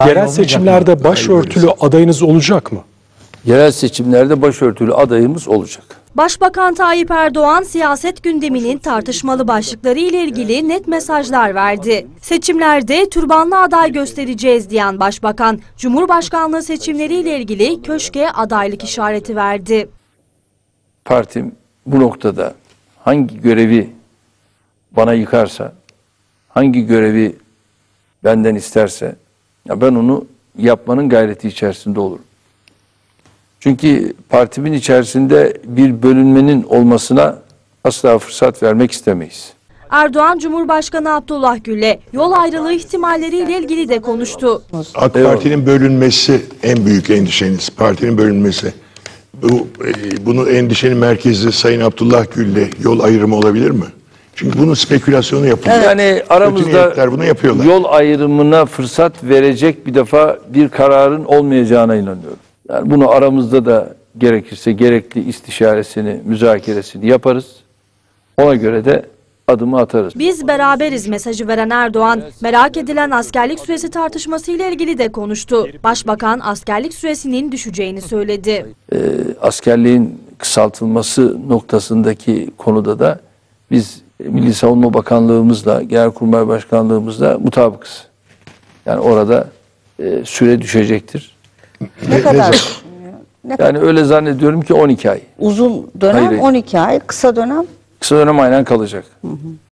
Yerel seçimlerde başörtülü adayınız olacak mı? Yerel seçimlerde başörtülü adayımız olacak. Başbakan Tayyip Erdoğan siyaset gündeminin tartışmalı başlıkları ile ilgili net mesajlar verdi. Seçimlerde türbanlı aday göstereceğiz diyen Başbakan, Cumhurbaşkanlığı seçimleri ile ilgili köşke adaylık işareti verdi. Partim bu noktada hangi görevi bana yıkarsa, hangi görevi benden isterse, ben onu yapmanın gayreti içerisinde olurum. Çünkü partimin içerisinde bir bölünmenin olmasına asla fırsat vermek istemeyiz. Erdoğan, Cumhurbaşkanı Abdullah Gül'le yol ayrılığı ihtimalleriyle ilgili de konuştu. AK Parti'nin bölünmesi en büyük endişeniz. Partinin bölünmesi. Bunu endişenin merkezi Sayın Abdullah Gül'le yol ayrımı olabilir mi? Çünkü bunun spekülasyonu yapılıyor. Yani aramızda bunu yapıyorlar. Yol ayrımına fırsat verecek bir defa bir kararın olmayacağına inanıyorum. Yani bunu aramızda da gerekirse gerekli istişaresini, müzakeresini yaparız. Ona göre de adımı atarız. Biz beraberiz mesajı veren Erdoğan, merak edilen askerlik süresi tartışması ile ilgili de konuştu. Başbakan askerlik süresinin düşeceğini söyledi. Askerliğin kısaltılması noktasındaki konuda da biz Milli Savunma Bakanlığımızla, Genelkurmay Başkanlığımızla mutabıkız. Yani orada süre düşecektir. Ne kadar? Yani öyle zannediyorum ki 12 ay. Uzun dönem Hayır. 12 ay, kısa dönem? Kısa dönem aynen kalacak.